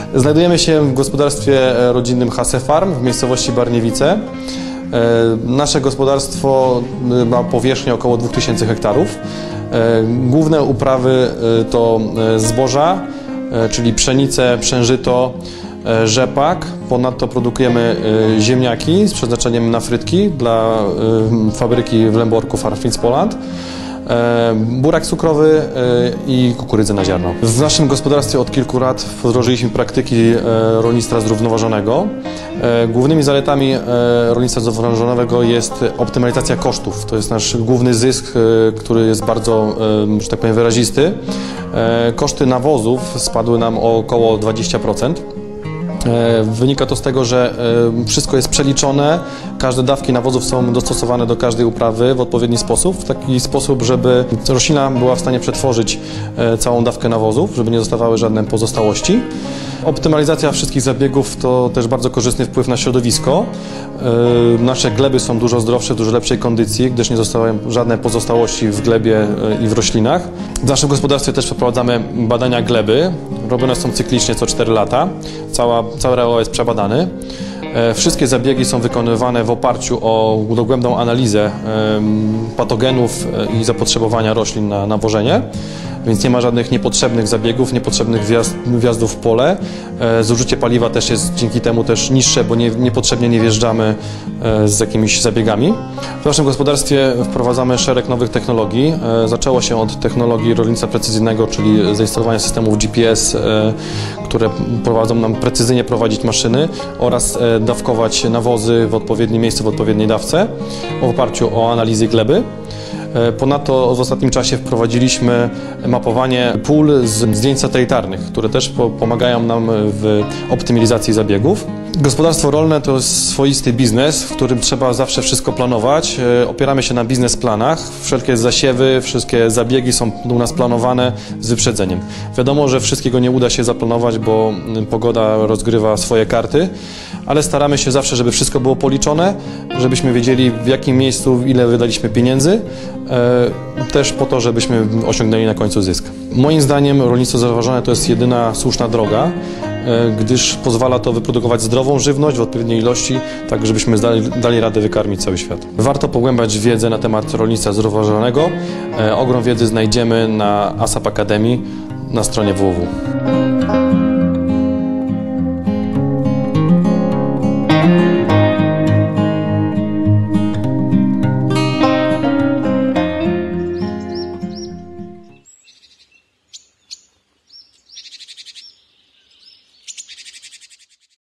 Znajdujemy się w gospodarstwie rodzinnym Hase Farm w miejscowości Barniewice. Nasze gospodarstwo ma powierzchnię około 2000 hektarów. Główne uprawy to zboża, czyli pszenicę, pszeniżyto, rzepak. Ponadto produkujemy ziemniaki z przeznaczeniem na frytki dla fabryki w Lęborku Farmfeeds Poland, burak cukrowy i kukurydzę na ziarno. W naszym gospodarstwie od kilku lat wdrożyliśmy praktyki rolnictwa zrównoważonego. Głównymi zaletami rolnictwa zrównoważonego jest optymalizacja kosztów. To jest nasz główny zysk, który jest bardzo, że tak powiem, wyrazisty. Koszty nawozów spadły nam o około 20%. Wynika to z tego, że wszystko jest przeliczone, każde dawki nawozów są dostosowane do każdej uprawy w odpowiedni sposób, w taki sposób, żeby roślina była w stanie przetworzyć całą dawkę nawozów, żeby nie zostawały żadne pozostałości. Optymalizacja wszystkich zabiegów to też bardzo korzystny wpływ na środowisko. Nasze gleby są dużo zdrowsze, w dużo lepszej kondycji, gdyż nie zostały żadne pozostałości w glebie i w roślinach. W naszym gospodarstwie też przeprowadzamy badania gleby. Robione są cyklicznie co 4 lata. Cały areał jest przebadany. Wszystkie zabiegi są wykonywane w oparciu o dogłębną analizę patogenów i zapotrzebowania roślin na nawożenie. Więc nie ma żadnych niepotrzebnych zabiegów, niepotrzebnych wjazdów w pole. Zużycie paliwa też jest dzięki temu też niższe, bo niepotrzebnie nie wjeżdżamy z jakimiś zabiegami. W naszym gospodarstwie wprowadzamy szereg nowych technologii. Zaczęło się od technologii rolnictwa precyzyjnego, czyli zainstalowania systemów GPS, które pozwolą nam precyzyjnie prowadzić maszyny oraz dawkować nawozy w odpowiednim miejscu, w odpowiedniej dawce w oparciu o analizy gleby. Ponadto w ostatnim czasie wprowadziliśmy mapowanie pól z zdjęć satelitarnych, które też pomagają nam w optymalizacji zabiegów. Gospodarstwo rolne to jest swoisty biznes, w którym trzeba zawsze wszystko planować. Opieramy się na biznesplanach. Wszelkie zasiewy, wszystkie zabiegi są u nas planowane z wyprzedzeniem. Wiadomo, że wszystkiego nie uda się zaplanować, bo pogoda rozgrywa swoje karty, ale staramy się zawsze, żeby wszystko było policzone, żebyśmy wiedzieli, w jakim miejscu ile wydaliśmy pieniędzy, też po to, żebyśmy osiągnęli na końcu zysk. Moim zdaniem rolnictwo zrównoważone to jest jedyna słuszna droga, gdyż pozwala to wyprodukować zdrową żywność w odpowiedniej ilości, tak żebyśmy dali radę wykarmić cały świat. Warto pogłębiać wiedzę na temat rolnictwa zrównoważonego. Ogrom wiedzy znajdziemy na ASAP Akademii na stronie www.